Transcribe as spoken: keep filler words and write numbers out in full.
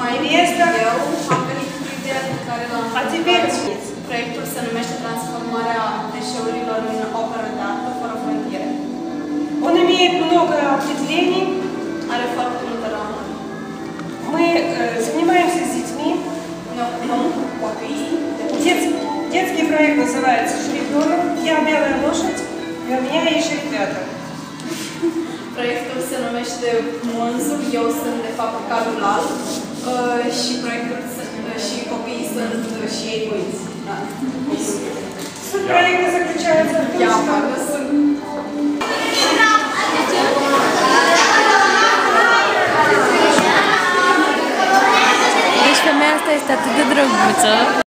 Mai investăm. Eu am venit cu ideea pe care l-am A теперь Proiectul se numește Transformarea deșeurilor în operă de artă fără frontiere. Он имеет много определений. Are foarte multe ramuri. Мы э, занимаемся с детьми. Ne ocupăm cu copiii. Дет, детский проект называется «Жеребенок». Я белая лошадь, и у меня есть же ребята. Proiectul se numește Monzul, eu sunt de fapt calul alb și proiectul și copiii sunt și ei uiți. Суть проекта заключается в том, что... Deci femeia asta este atât de drăguță.